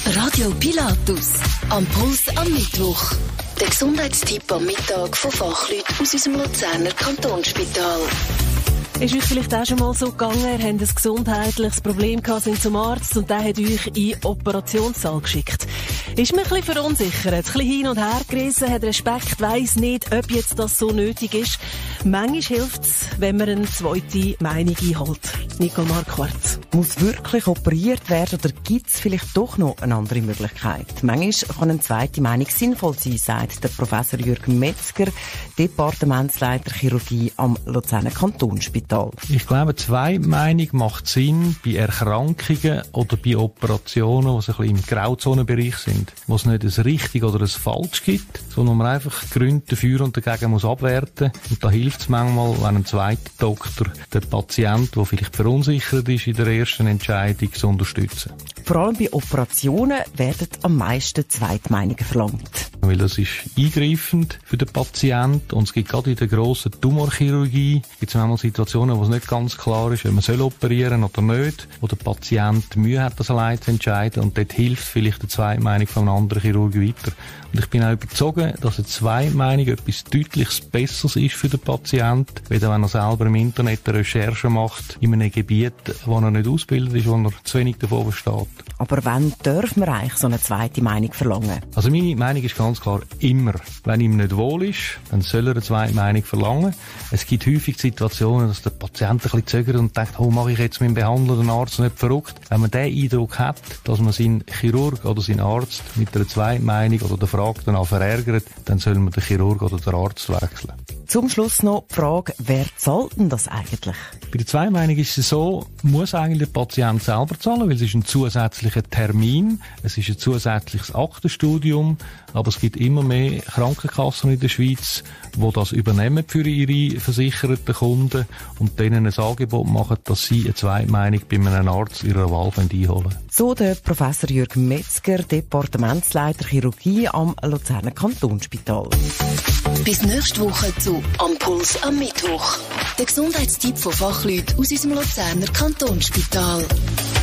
Radio Pilatus. Am Puls am Mittwoch. Der Gesundheitstipp am Mittag von Fachleuten aus unserem Luzerner Kantonsspital. Ist euch vielleicht auch schon mal so gegangen, ihr habt ein gesundheitliches Problem gehabt, sind zum Arzt und der hat euch in den Operationssaal geschickt. Ist man ein bisschen verunsichert, ein bisschen hin und her gerissen, hat Respekt, weiss nicht, ob jetzt das so nötig ist. Manchmal hilft es, wenn man eine zweite Meinung einholt. Nicole Marquardt. Muss wirklich operiert werden oder gibt es vielleicht doch noch eine andere Möglichkeit? Manchmal kann eine zweite Meinung sinnvoll sein, sagt der Professor Jürgen Metzger, Departementsleiter Chirurgie am Luzerner Kantonsspital. Ich glaube, Zweitmeinung macht Sinn bei Erkrankungen oder bei Operationen, die so ein bisschen im Grauzonenbereich sind, wo es nicht ein richtig oder ein falsch gibt, sondern man einfach Gründe dafür und dagegen muss abwerten. Und da hilft es manchmal, wenn ein zweiter Doktor den Patient, der vielleicht verunsichert ist in der ersten Entscheidung, zu unterstützen. Vor allem bei Operationen werden am meisten Zweitmeinungen verlangt. Weil das ist eingreifend für den Patienten und es gibt gerade in der grossen Tumorchirurgie gibt es manchmal Situationen, wo es nicht ganz klar ist, ob man soll operieren oder nicht, wo der Patient Mühe hat, das allein zu entscheiden und dort hilft vielleicht die Zweitmeinung von einem anderen Chirurg weiter. Und ich bin auch überzeugt, dass eine Zweitmeinung etwas deutlich Besseres ist für den Patienten, wenn er selber im Internet eine Recherche macht in einem Gebiet, wo er nicht ausgebildet ist, wo er zu wenig davon versteht. Aber wann darf man eigentlich so eine zweite Meinung verlangen? Also meine Meinung ist ganz klar, immer. Wenn ihm nicht wohl ist, dann soll er eine zweite Meinung verlangen. Es gibt häufig Situationen, dass der Patient ein bisschen zögert und denkt, oh, mache ich jetzt meinen Behandler, den Arzt nicht verrückt. Wenn man den Eindruck hat, dass man seinen Chirurg oder seinen Arzt mit einer zweiten Meinung oder der Frage danach verärgert, dann soll man den Chirurg oder den Arzt wechseln. Zum Schluss noch die Frage, wer zahlt denn das eigentlich? Bei der Zweitmeinung ist es so, muss eigentlich der Patient selber zahlen, weil es ist ein zusätzlicher Termin, es ist ein zusätzliches Aktenstudium, aber es gibt immer mehr Krankenkassen in der Schweiz, die das übernehmen für ihre versicherten Kunden und denen ein Angebot machen, dass sie eine Zweitmeinung bei einem Arzt ihrer Wahl einholen können. So der Professor Jürgen Metzger, Departementsleiter Chirurgie am Luzerner Kantonsspital. Bis nächste Woche zu Am Puls am Mittwoch. Der Gesundheitstipp von Fachleuten aus unserem Luzerner Kantonsspital.